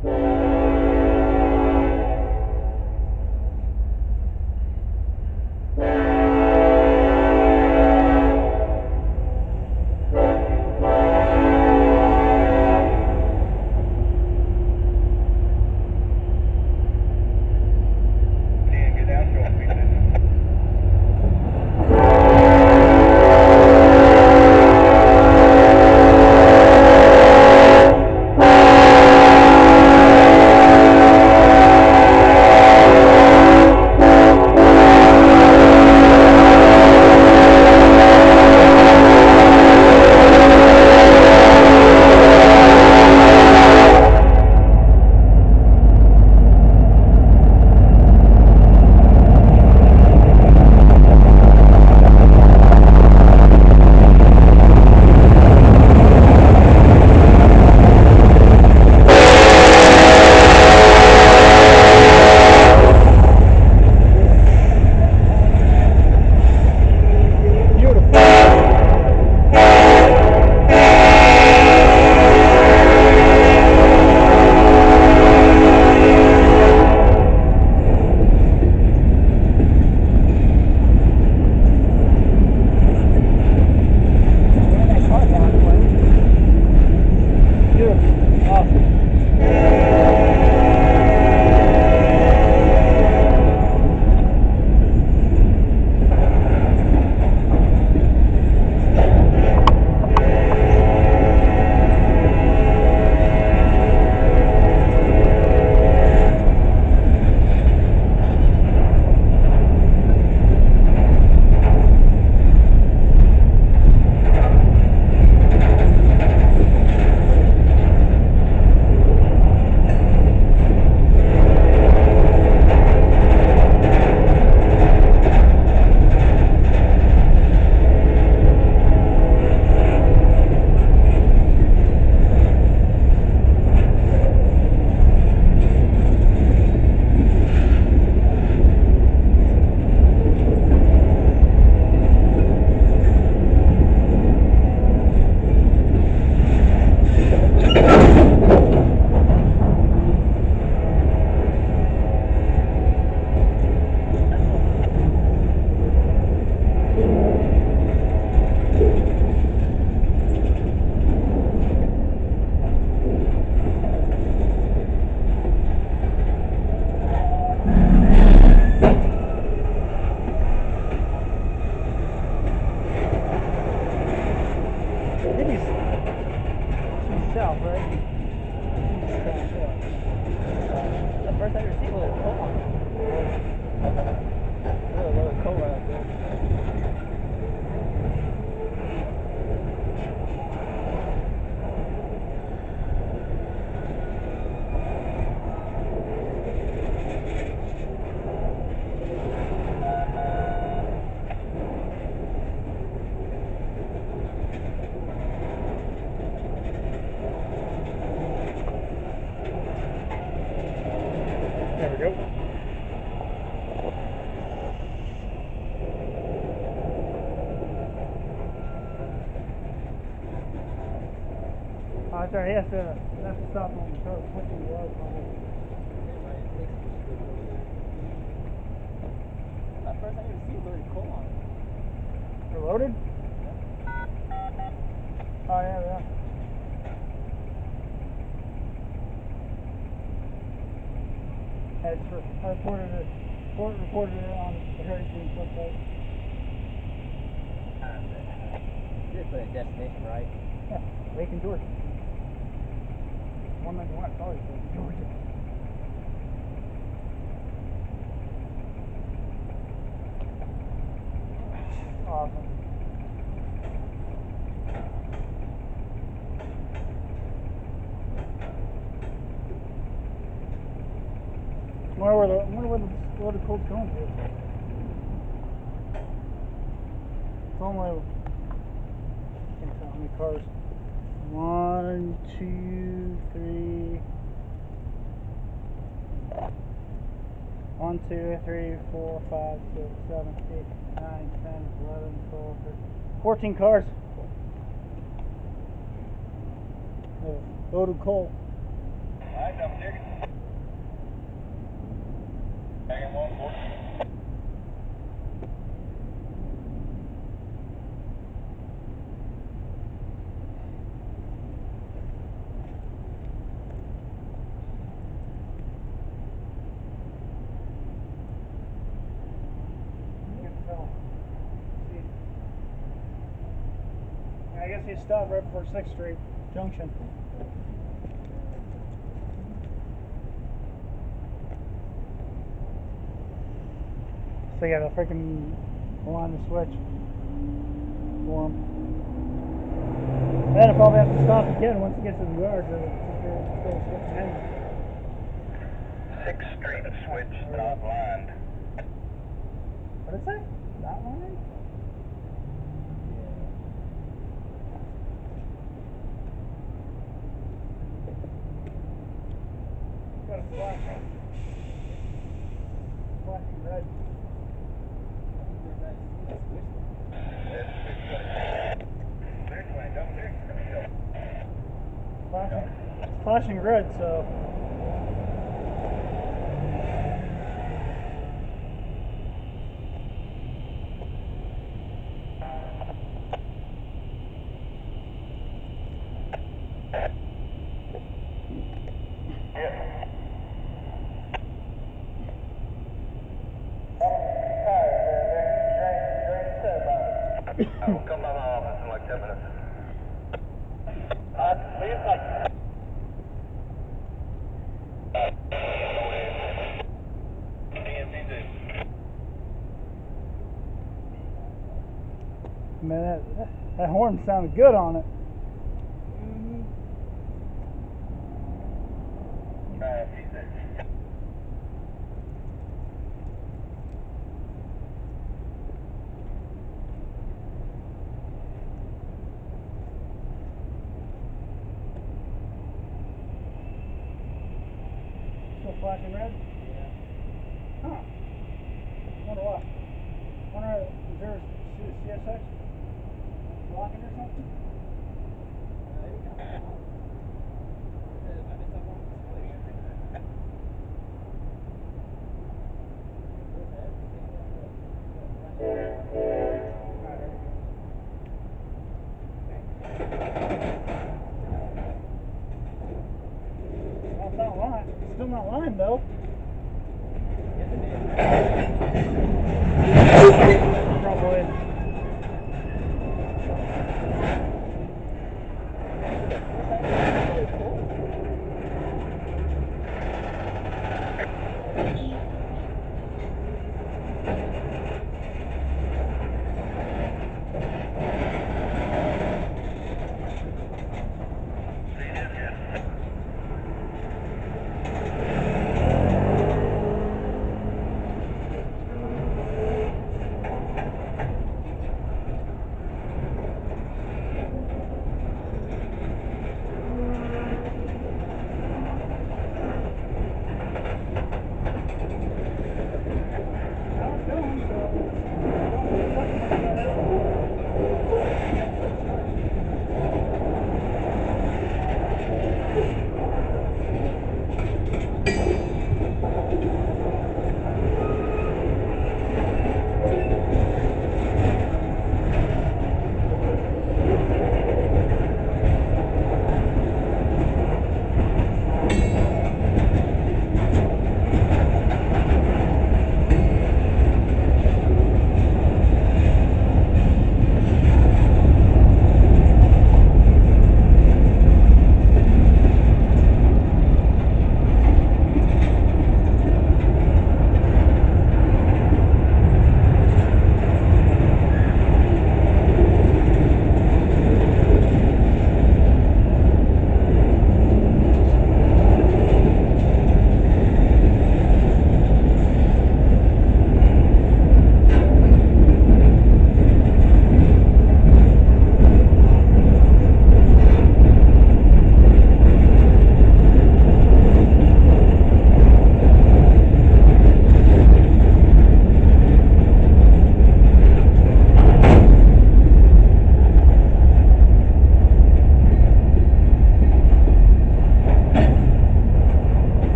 Sorry, he has to stop when we start switching the oil on it. That first time you see it loaded coal on it. They're loaded? Oh yeah, yeah. I reported it on the Hurricane website. You did put a destination, right? Yeah, Macon, Georgia. 191, sorry, Georgia. Awesome. I wonder where the loaded coal's going to. It's only, I can't tell how many cars. 1, 2, 3. 1, 2, 3, 4, 5, 6, 7, 8, 9, 10, 11, 12, 13, 14 cars. Loaded coal. Nice. I guess he stopped right before 6th Street Junction. So you got a freaking line to switch for him. Then I'll probably have to stop again once he gets to the yard to still switch in. 6th Street switch not lined. What did it say? Not lined? Got a flashing red. Flashing red, so I will come by my office in like 10 minutes. man, that horn sounded good on it. Still flashing red? Yeah. Huh. Wonder why. Wonder, is there a CSX blocking or something? Well, it's not lined. It's still not lined though. Probably.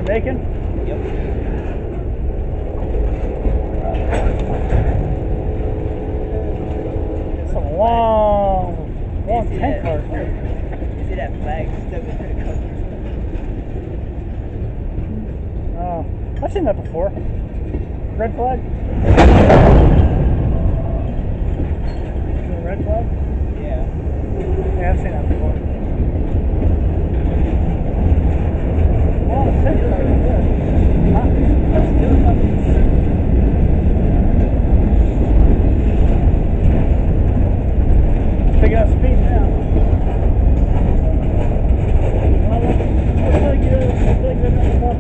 Macon? Yep. It's a long tank car. You see that flag stuck into the cover? Oh, I've seen that before. Red flag? Is it a red flag? Yeah. Yeah, I've seen that before. Well, the tank car is good. Huh? Picking up speed now. Well, I feel like you're not enough.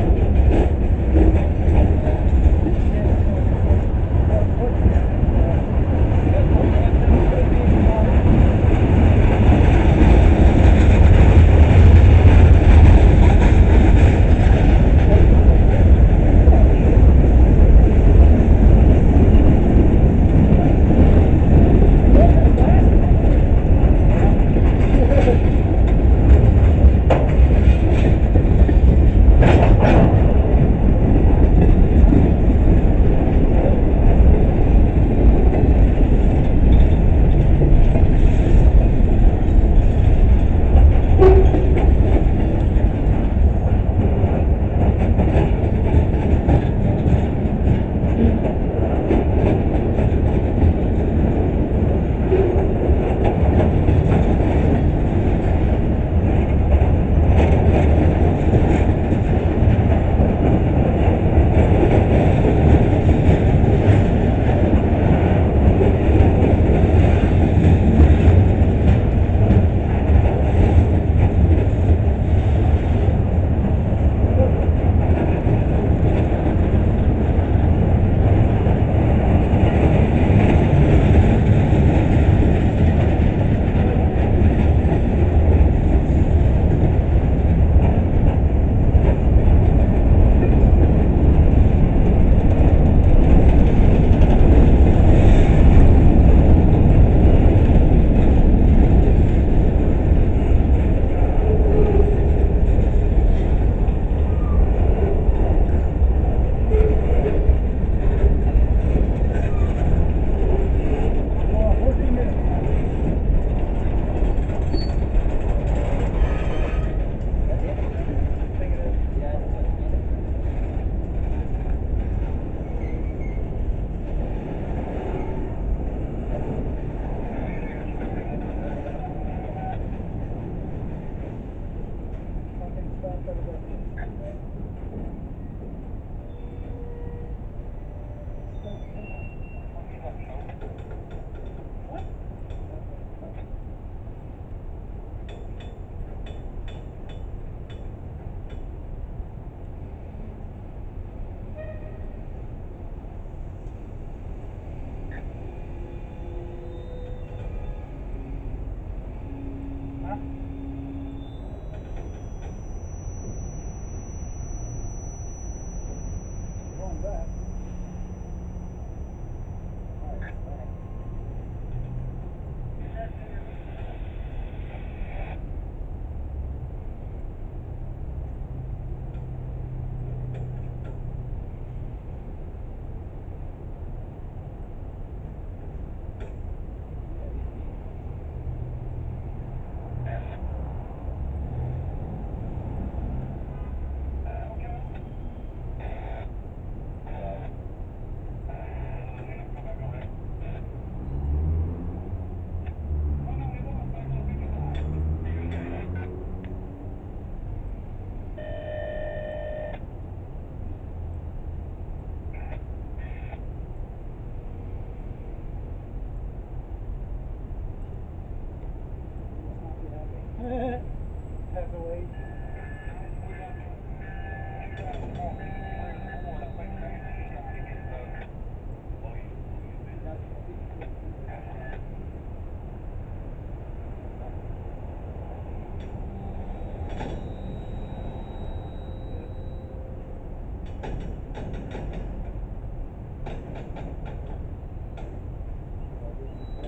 Have to wait.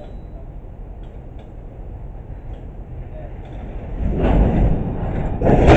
Yeah.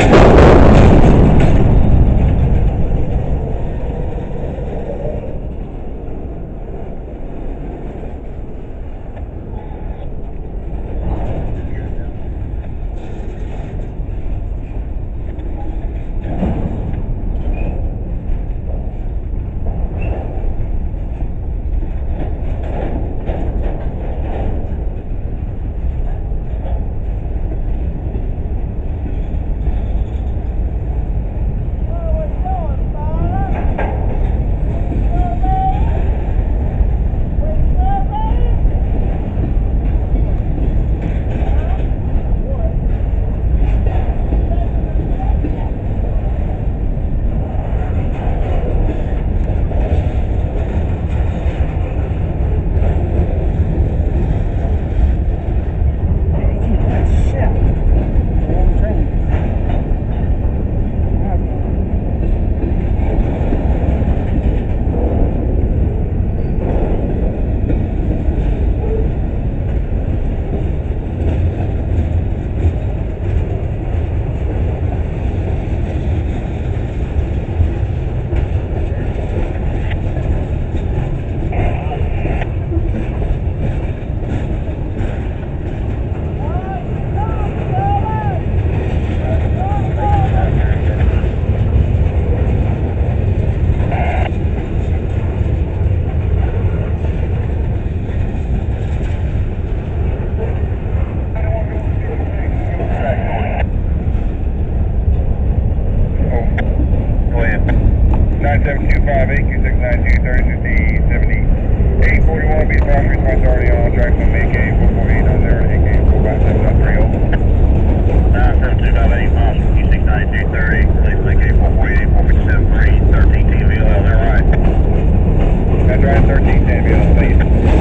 copy. Fast response already on track from Macon 44890 to Macon 45730. 7258 miles from Q6 9230. Release Macon 448 457 13 TVL, is that right? That's right, 13 TVL, please.